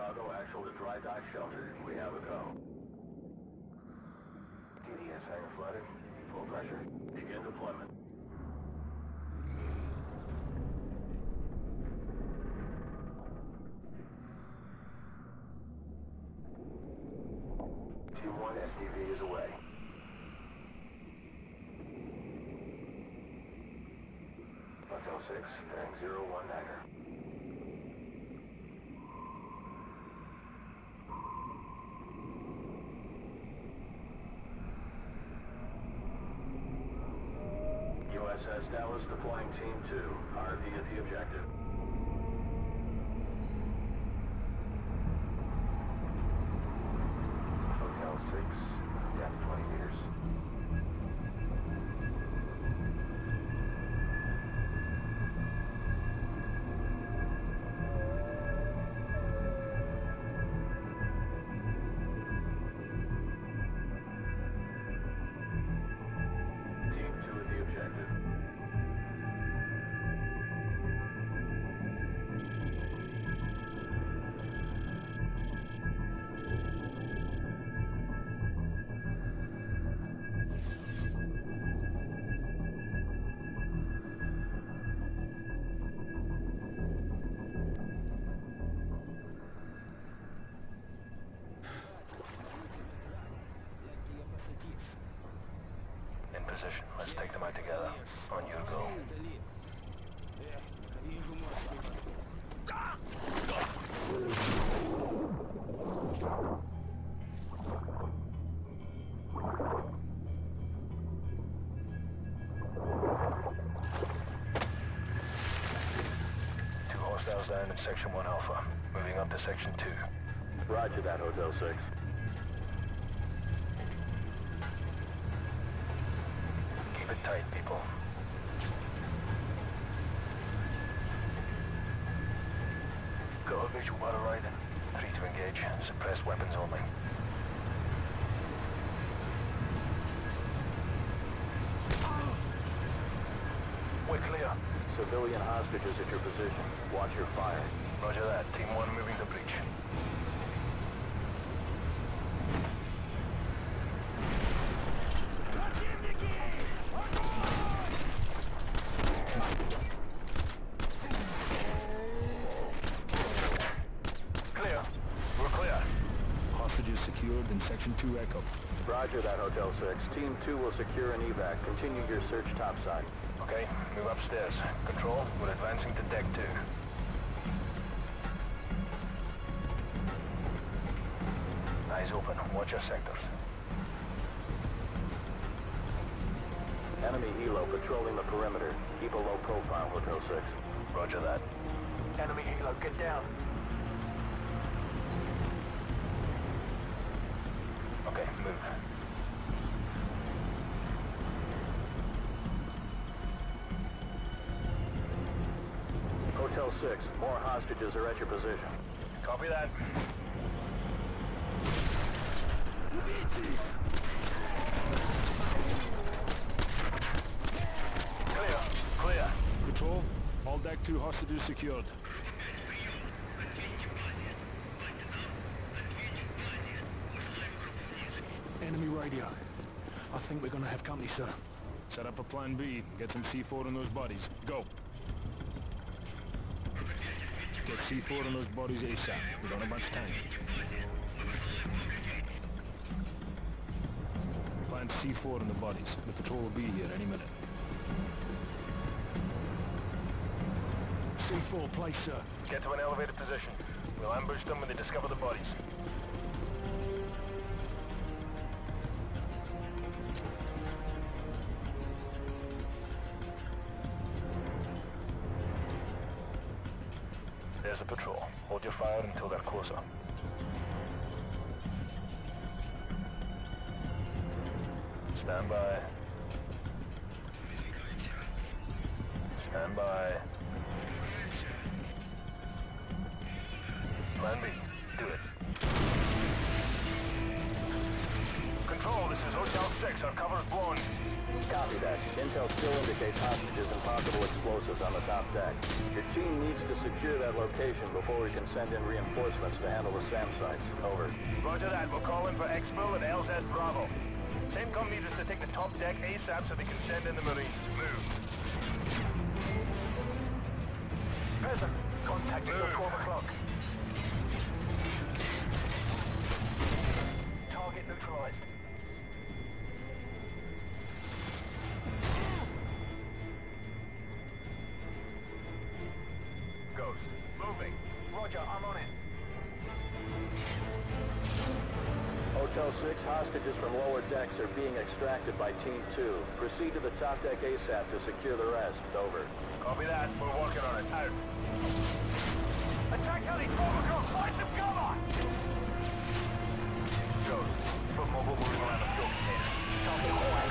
Chicago, actual to dry dock shelter. We have a go. DDS hangar flooded. Full pressure. Begin deployment. Team 1 SDV is away. Hotel 6, bearing 019er. USS Dallas deploying Team 2. RV at the objective. Hotel 6, depth 20 meters. In position. Let's take them out together. On your go. 2 hostiles down in Section 1 Alpha. Moving up to Section 2. Roger that, Hotel 6. Keep it tight, people. Got a visual while arriving. 3 to engage. Suppressed weapons only. We're clear. Civilian hostages at your position. Watch your fire. Roger that. Team 1 moving to breach. Clear. We're clear. Hostages secured in Section 2 Echo. Roger that, Hotel 6. Team 2 will secure an evac. Continue your search topside. Okay, move upstairs. Control, we're advancing to Deck 2. Eyes open. Watch your sectors. Enemy helo patrolling the perimeter. Keep a low profile, Hotel 6. Roger that. Enemy helo, get down. Okay, move. Hotel 6, more hostages are at your position. Copy that. Clear. Clear. Control, all Deck 2 hostages secured. Enemy radio. I think we're gonna have company, sir. Set up a plan B. Get some C4 on those bodies. Go. Get C4 on those bodies ASAP. We don't have much time. Plant C4 on the bodies. The patrol will be here any minute. C4, place, sir. Get to an elevated position. We'll ambush them when they discover the bodies. There's a patrol. Hold your fire until they're closer. Stand by. Stand by. Plan B. Do it. Control, this is Hotel 6, our cover's blown. Copy that. Intel still indicates hostages and possible explosives on the top deck. Your team needs to secure that location before we can send in reinforcements to handle the SAM sites. Over. Roger that. We'll call in for Exfil and LZ Bravo. CENTCOM needs us to take the top deck ASAP so they can send in the Marines. Move. Peasant, contacting at 12 o'clock. Target neutralized. Ghost. Moving. Roger, I'm on it. Hotel 6, hostages from lower decks are being extracted by Team 2. Proceed to the top deck ASAP to secure the rest. Over. Copy that. We're working on it. Out. Attack heli, 12 o'clock, find some cover! Ghost. Put mobile moving around the fuel container. Target quiet.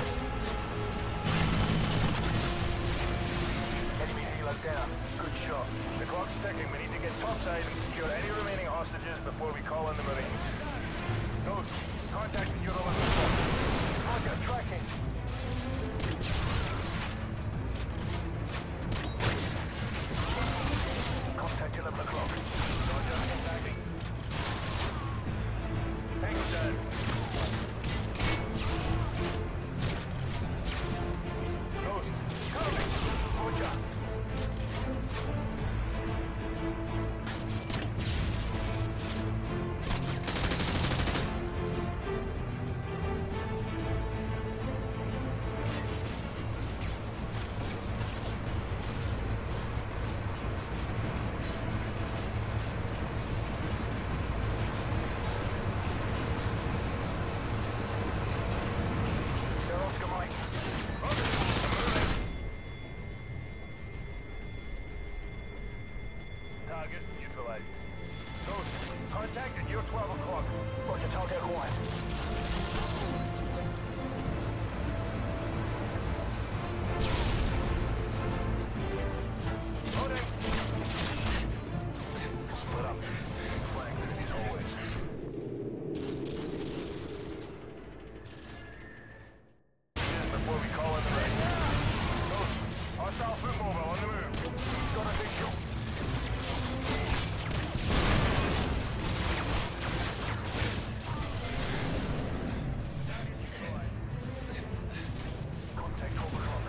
Enemy helo down. Good shot. The clock's ticking. We need to get topside and secure any remaining hostages before we call in the Marines. Ghost, contacting you at 11 o'clock. Roger, tracking. Contact 11 o'clock. Roger, contacting. Tango down. Ghost, coming. Roger. They're Oscar Mike. Target neutralized. Ghost, contact at your 12 o'clock. Roger, target quiet. Loading. Split up. Flank through these hallways. Before we call in the Marines. Ghost, hostile foot mobile on the move. Got a visual. Contact 12 o'clock.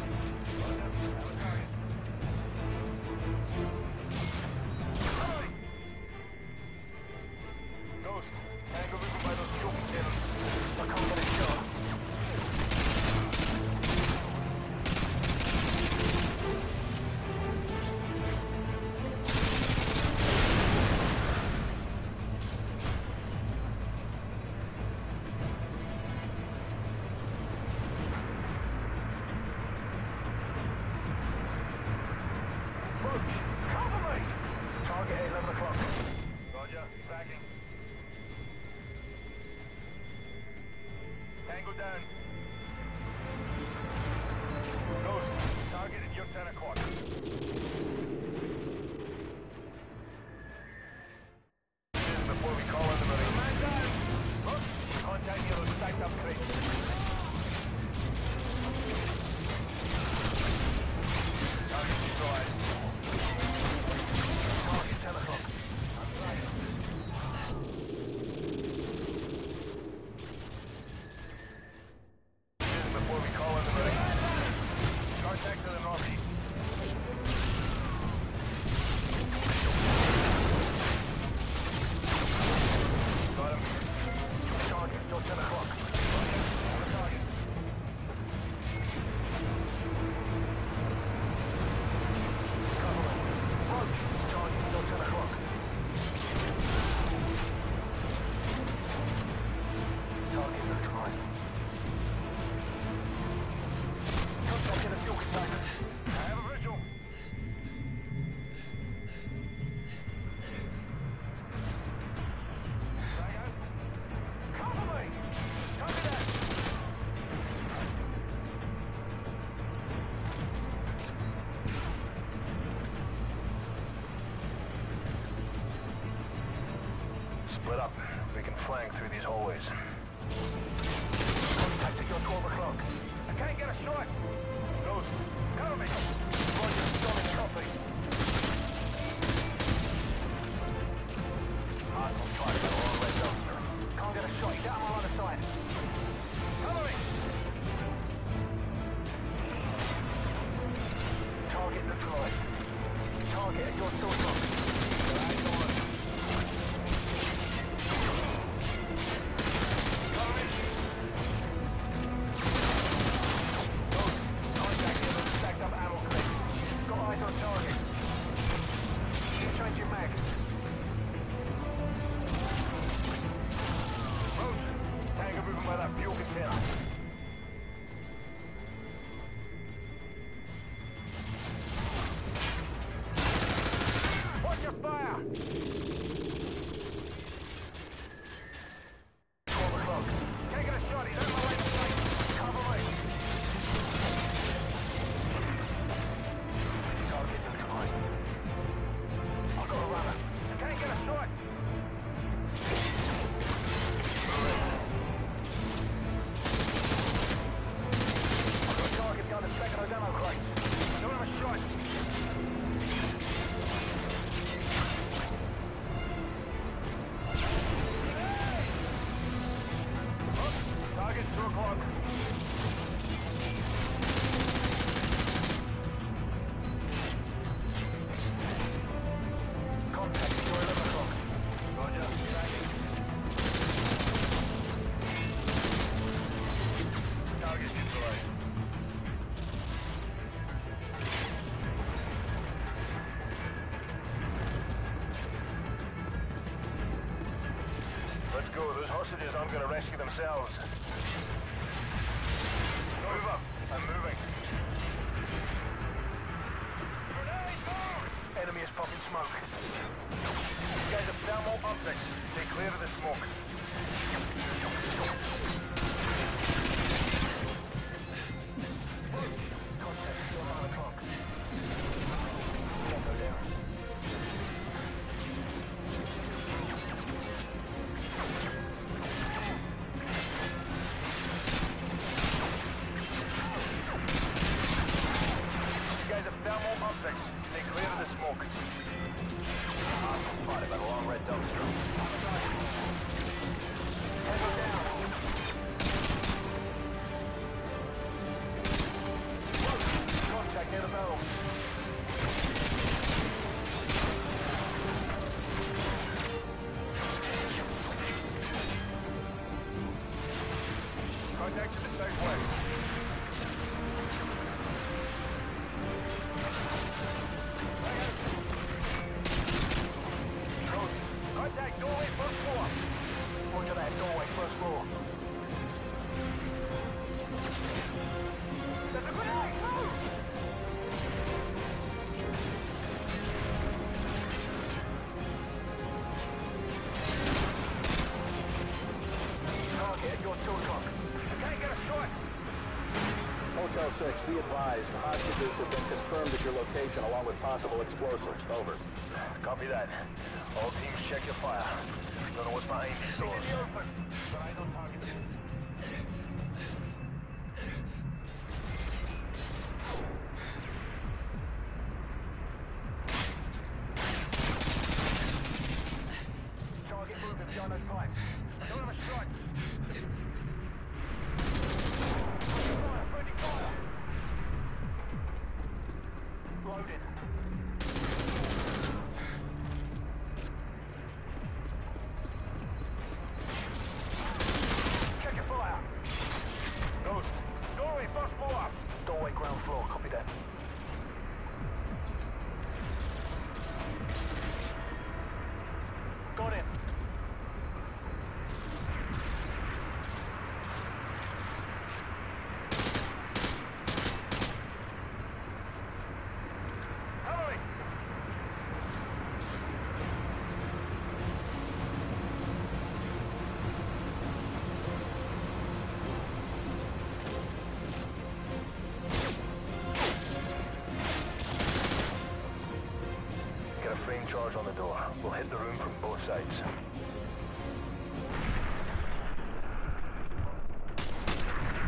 Ghost, tango moving by those fuel containers. I can't get a shot. Push! Cover me! Target at 11 o'clock. Roger, tracking. Tango down. Ghost, target at your 10 o'clock. Before we call in the Marines. Man down! Look, contact the other stacked up crates. Target neutralized. Target 10 o'clock. Before we call in the Marines. Contact to the northeast. Got him. Target, your 10 o'clock. On the target. Cover me. Roach, target, your 10 o'clock. Target neutralized. Contact in a fuel container. I have a visual. Drag out. Cover me! Copy that! Split up. We can flank through these hallways. Contact Contact at your 12 o'clock. I can't get a shot. Ghost, cover me. Roger, solid copy. Hostile target along red dumpster. Can't get a shot. He's out on my line of sight. Cover me. Target deployed. Target at your 2 o'clock. Eyes on. Cover me. Ghost, contact him with stacked up ammo clip. Got eyes on target. Change your mag. Roach, tango moving by that fuel container. Watch your fire! 12 o'clock. Can't get a shot, he's out my line of sight. Cover me. Target deployed. I've got a runner. Can't get a shot. I've got a target behind the second of ammo crate. Don't have a shot. Target 2 o'clock. Contact at your 11 o'clock. Roger. Target deployed. Let's go. Those hostages aren't going to rescue themselves. Move up. I'm moving. Enemy is popping smoke. You guys have thermal optics. Stay clear of the smoke. Contact at your 9 o'clock. Tango down. You guys have thermal optics. Stay clear of the smoke. Spotted by the long red dumpster. Tango down. Contact near the barrel. Contact to the southwest. Ghost, contact doorway first floor. Roger that, doorway, first floor. There's a grenade! Move! Target at your 2 o'clock. I can't get a shot. Hotel 6, be advised, hostages have been confirmed at your location along with possible explosives. Over. Copy that. All teams check your fire. Don't know what's behind these doors. In the open. But I don't target it. Target moving behind those pipes. Don't have a shot. Fire, friendly fire. Loaded. Check your fire. Ghost, doorway first floor. Doorway ground floor, copy that. Got him. Cover me. Get a frame charge on the door. We'll hit the room from both sides.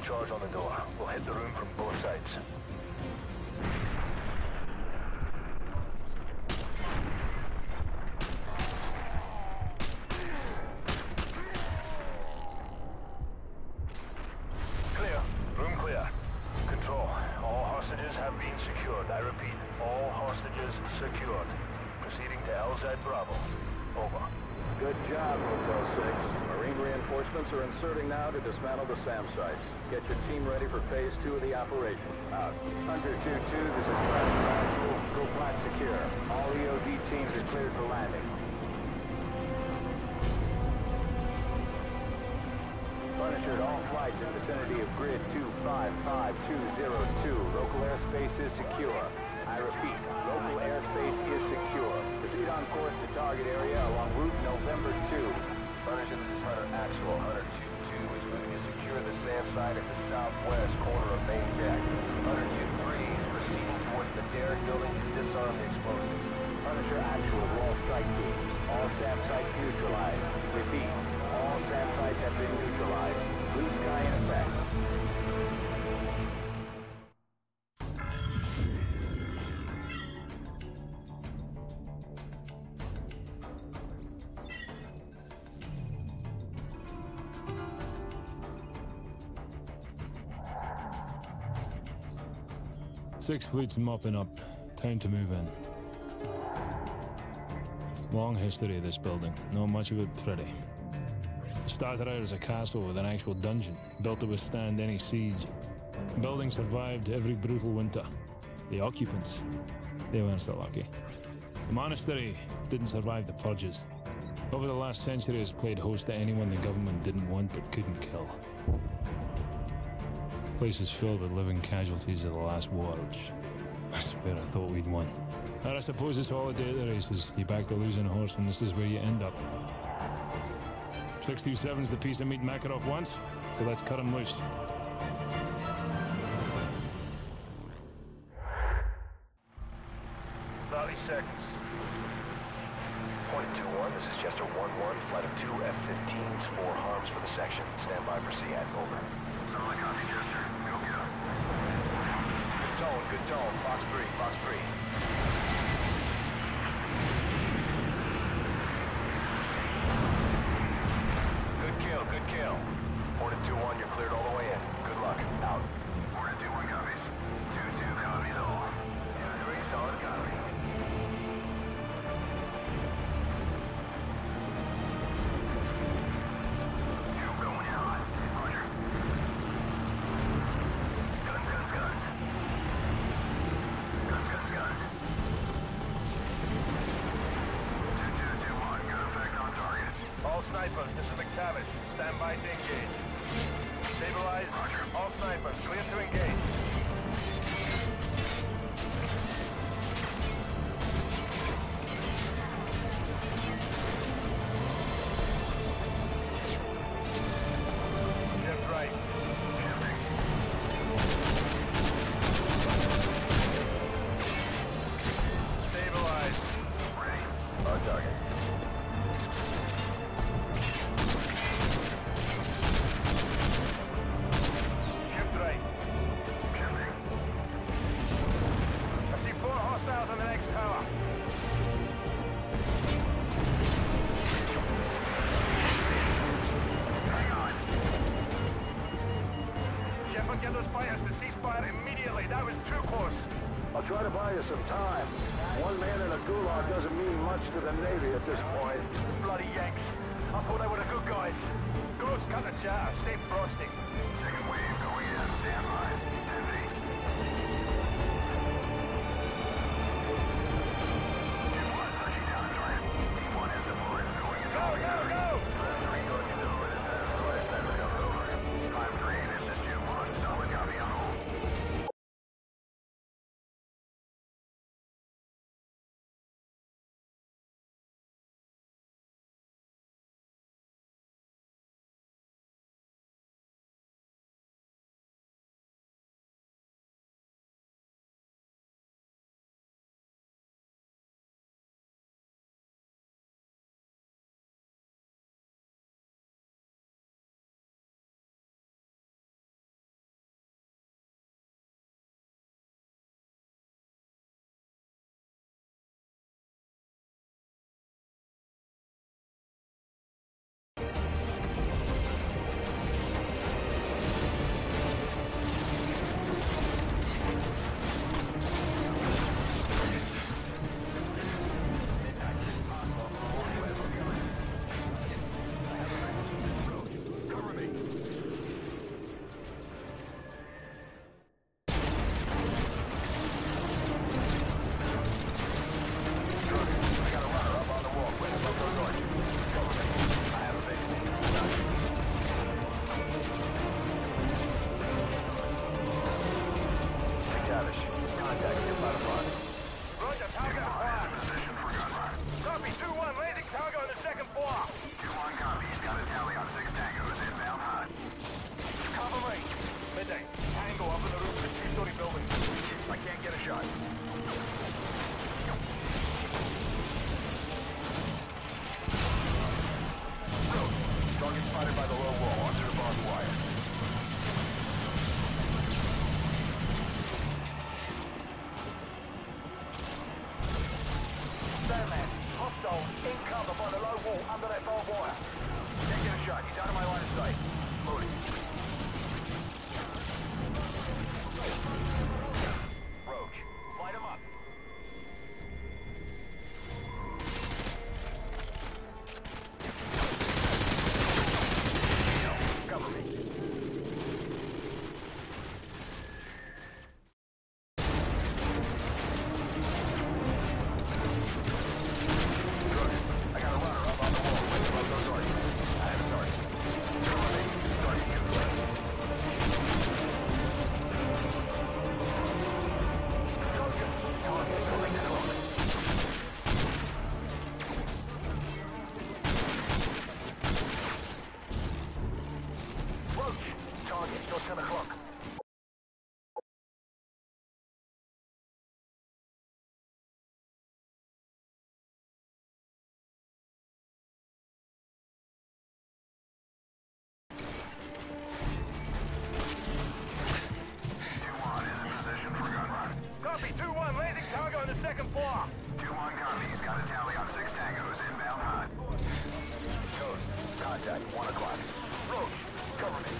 charge on the door. We'll hit the room from both sides. Clear. Room clear. Control. All hostages have been secured. I repeat, all hostages secured. Proceeding to LZ Bravo. Over. Good job, Hotel 6. Marine reinforcements are inserting now to dismantle the SAM sites. Get your team ready for phase 2 of the operation. Out. Hunter 2-2, this is Crash Actual. Go flat secure. All EOD teams are cleared for landing. Punisher, all flights in vicinity of grid 255202. Local airspace is secure. I repeat, local airspace is secure. Proceed on course to target area along Route November 2. Punisher, this is Hunter Actual. Hunter 2-2 is moving to secure the SAM site at the southwest corner of main deck. Hunter 2-3 is proceeding towards the derrick building to disarm the explosives. Punisher Actual to all strike teams. All SAM sites neutralized. Repeat, all SAM sites have been neutralized. Blue sky in effect. Six fleets mopping up. Time to move in. Long history of this building. Not much of it pretty. It started out as a castle with an actual dungeon, built to withstand any siege. The building survived every brutal winter. The occupants, they weren't so lucky. The monastery didn't survive the purges. Over the last century, it's played host to anyone the government didn't want but couldn't kill. The place is filled with living casualties of the last war, which I swear I thought we'd won. And I suppose it's all a day at the races. You back the losing horse and this is where you end up. 627's the piece of meat Makarov wants, so let's cut him loose. Seconds. Point 2-1, this is Chester 1-1, flight of 2 F-15s, 4 harms for the section. Stand by for SEAD, over. Solid copy, Chester. Go get up. Good tone. Fox 3, Fox 3. Good kill. Hornet 2-1, you're cleared all the way in. Good luck. Out. Hornet 2-1 copies. 2-2 copies all. 2-3, solid copy. This is McTavish. Stand by to engage. Stabilize. Roger. All snipers, clear to engage. Left, right. Stabilize. Ready. On target. On the next tower. Hang on. Shepard, get those fighters to cease fire immediately. That was too close. I'll try to buy you some time. One man in a gulag doesn't mean much to the Navy at this point. Bloody Yanks. I thought they were the good guys. Ghost, cut the jar. Stay frosty. Second wave going in. Stand by. Roach, target, you're 10 o'clock. Copy, 2-1, landing cargo on the second floor. 2-1 copy. He's got a tally on 6 tangos inbound hot. Ghost, contact, 1 o'clock. Roach, cover me.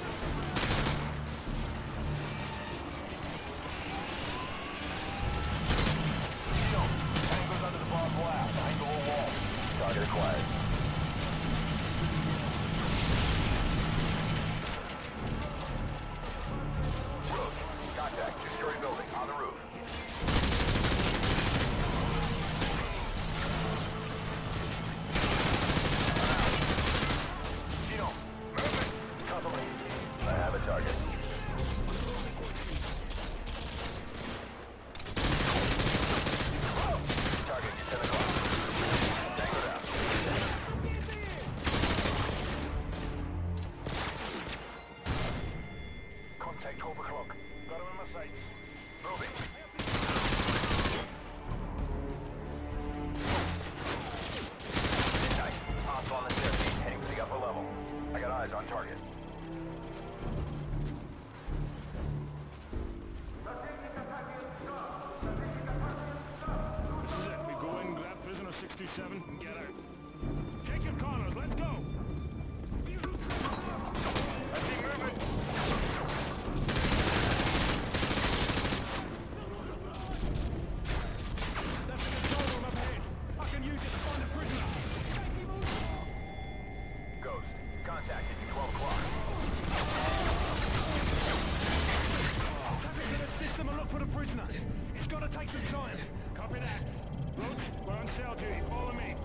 Yo, Tango's under the barbed wire, angle or wall. Target acquired. Roach, contact, two-story building, on the roof. I have a target. Target, 10 o'clock. Tango down. Contact 12 o'clock. Got him in my sights. Moving. Midnight. Hostile on the staircase, heading to the upper level. I got eyes on target. This is it. We go in, grab prisoner 67, and get out. Take your corners, let's go! I see movement. That's the control room up ahead. I can use it to find a prisoner. Ghost, contact at 12 o'clock. Traffic to the system and look for the prisoner. It's gonna take some time. Copy that. Roach, we're on cell duty. Follow me.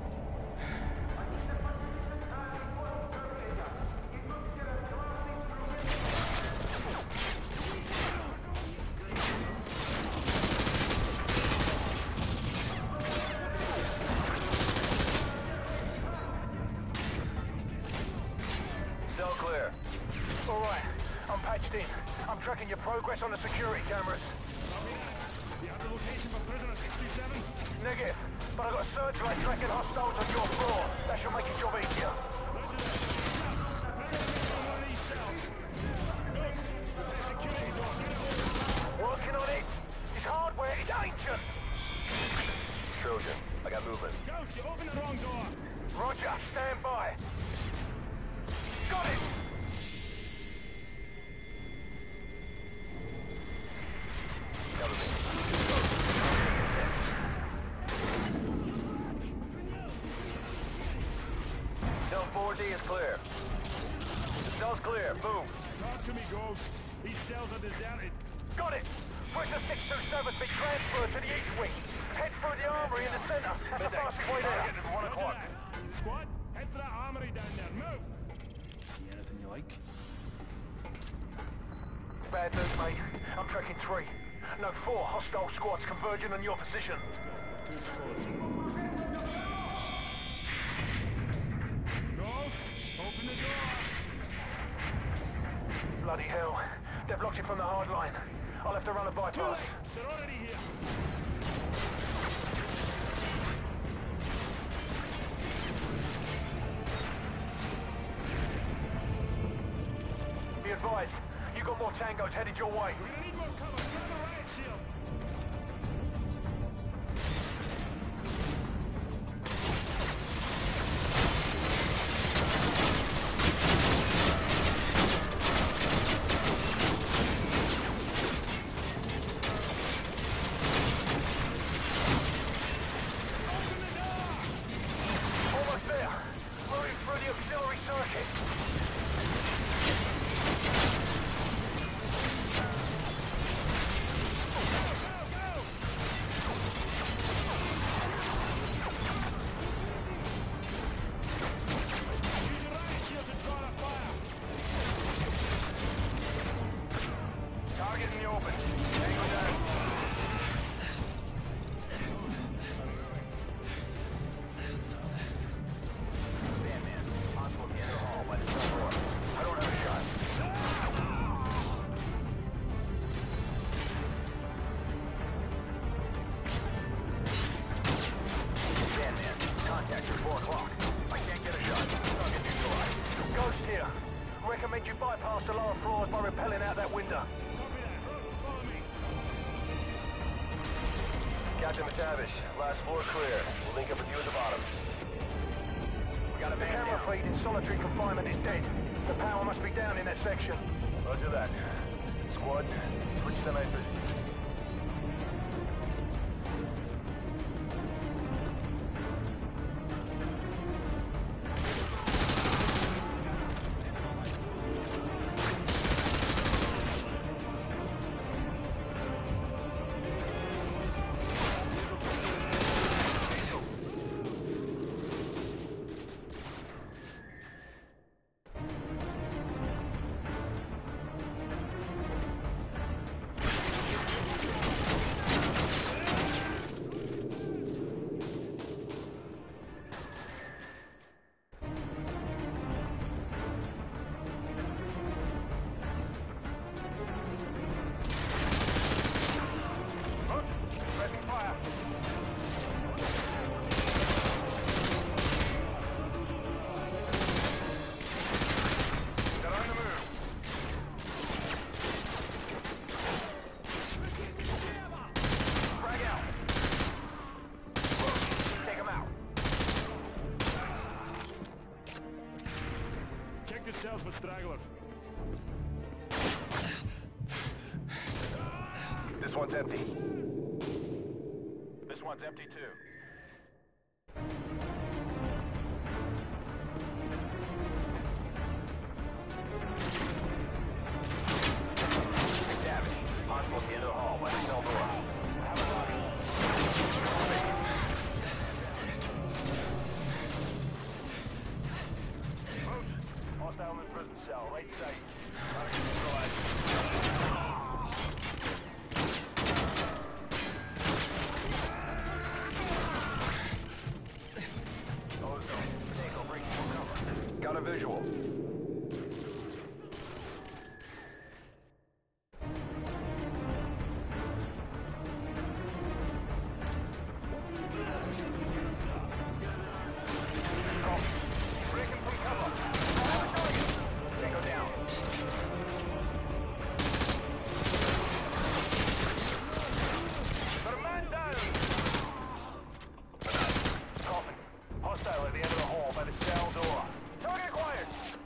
Cell clear. All right, I'm patched in. I'm tracking your progress on the security cameras. Copy that. You have the location for prisoner 67? Negative, but I've got a searchlight tracking hostiles on your floor. That should make your job easier. Working on it. His hardware is ancient. Trojan, I got movement. Ghost, you opened the wrong door. Roger, stand by. Got it! Cover me. Cell 4D is clear. The cell's clear. Boom. Talk to me, Ghost. These cells are deserted. Got it! Prisoner 627's been transferred to the east wing. Head through the armory in the center. That's the fastest way there. Target at 1 o'clock. Squad, head for that armory down there. Move! See anything you like? Bad news, mate. I'm tracking 3. No, 4 hostile squads converging on your position. Two squads. Ghost, open the door. Bloody hell. They've blocked it from the hard line. I'll have to run a Too bypass. late. They're already here. Be advised, you got more tangos headed your way. We're gonna need more cover. Grab a riot shield. Almost there. Running through the auxiliary circuit. you bypass the lower floors by rappelling out that window. Copy that. Roach, follow me. Captain McTavish, last floor clear. We'll link up with you at the bottom. We got a The man camera down. feed in solitary confinement is dead. The power must be down in that section. Roger that. Squad, switch to night vision. Pressing fire. They're on the move. Frag out. Take him out. Check the cells for stragglers. This one's empty. This one's empty too. Damage. Hostile at the end of the hall by the cell door. Hostile in the prison cell, right side. Got a visual. Breaking from cover. Tango down. Got a man down. Coffin. Hostile at the end of the hall by the cell door. Target acquired.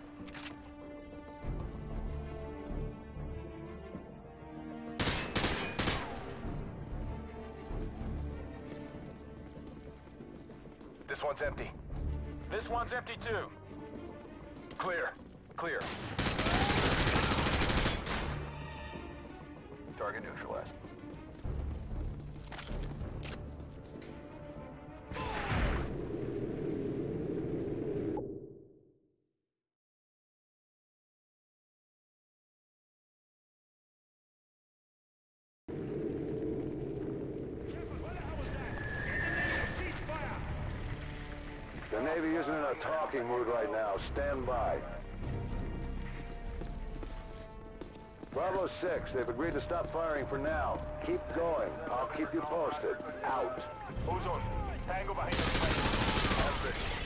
This one's empty. This one's empty too. Clear. Clear. Target neutralized. The Navy isn't in a talking mood right now. Stand by. Bravo 6, they've agreed to stop firing for now. Keep going. I'll keep you posted. Out. Ozone. Tango behind the plane.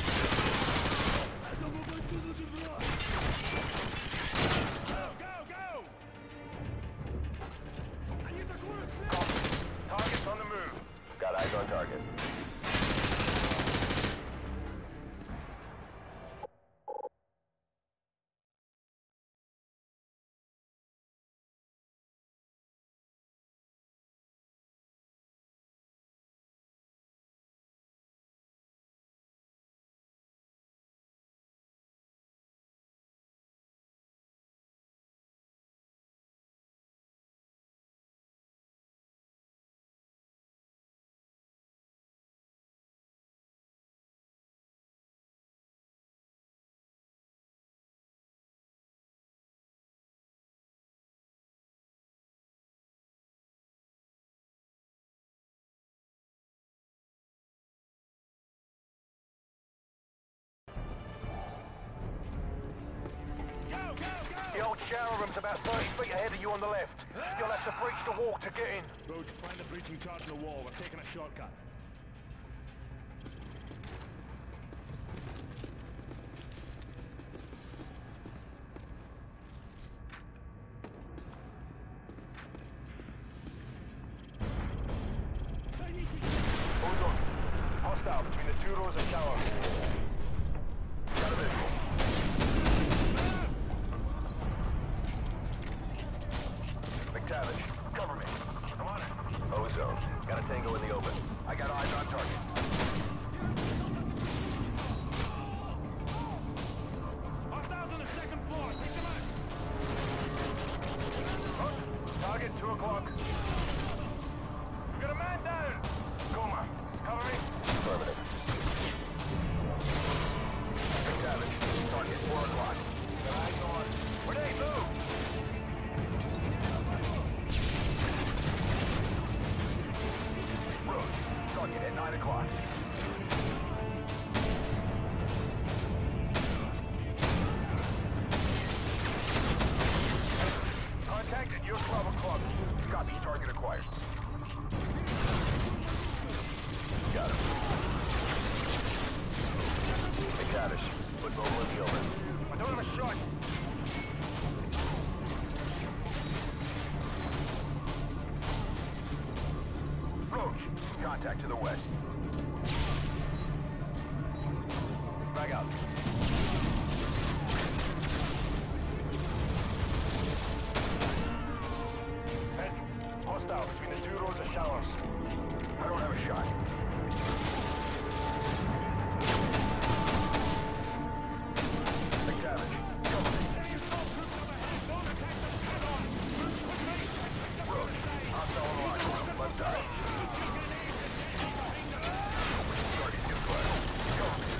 Target's on the move. Got eyes on target. The old shower room's about 30 feet ahead of you on the left. You'll have to breach the wall to get in. Roach, find the breaching charge in the wall. We're taking a shortcut. o'clock. We got a man down. Goma, cover me. Affirmative. Savage, target 4 o'clock. Got eyes on. Renee, move. Road, target at 9 o'clock. Contact at your 12 o'clock. Copy, target acquired. Got him. McTavish, put mobile in the open. I don't have a shot. Roach, contact to the west. Back out. Head. Hostile between the 2 rows of showers. I don't have a shot. McTavish, cover me. Roach, hostile on the line. Left side. Target too close. Cover me.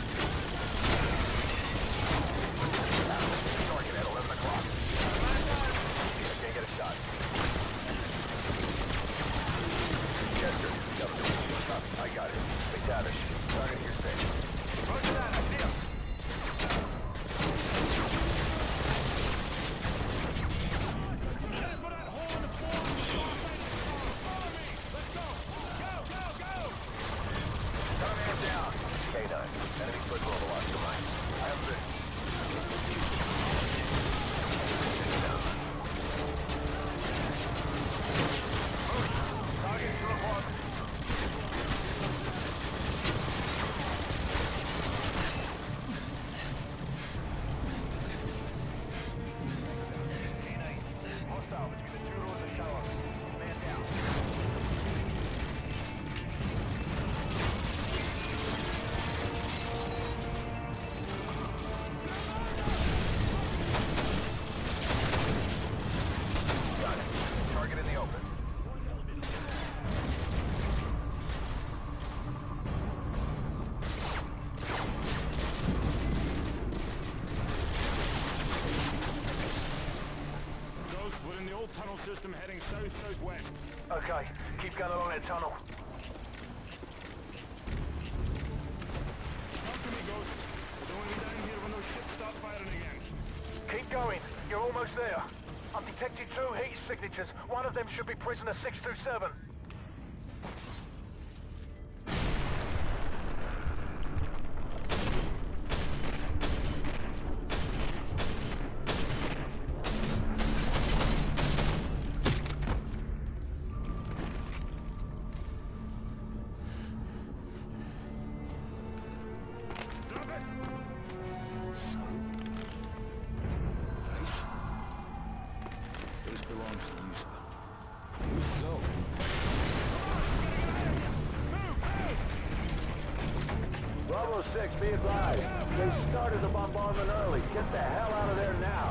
Target at 11 o'clock. I can't get a shot. Yes, sir. Cover me. Copy. I got it. McTavish, target your station. Roger that. I see him. K9, enemy football along the line. I have this. Target 2 o'clock. Hostile between the 2 rows of showers. Man down. Got it. Target in the open. Ghost, we're in the old tunnel system heading south-southwest. Okay, keep going along that tunnel. Come to me, Ghost. I don't want you down here when those ships start firing again. Keep going. You're almost there. I've detected 2 heat signatures. One of them should be prisoner 627. Drop it! This belongs to you, sir. Go. Bravo 6, be advised. They started the bombardment early. Get the hell out of there now.